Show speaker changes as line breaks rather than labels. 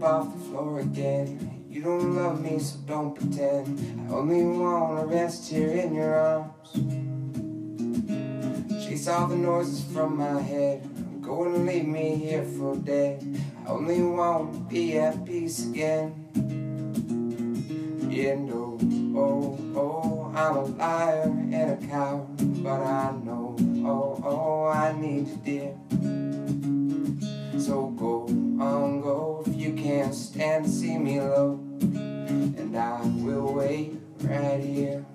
off the floor again. You don't love me, so don't pretend. I only wanna rest here in your arms. Chase all the noises from my head. Go and leave me here for dead. I only want to be at peace again. Yeah, no, I'm a liar and a coward, but I know, I need you, dear. So go on, go, if you can't stand to see me low, and I will wait right here.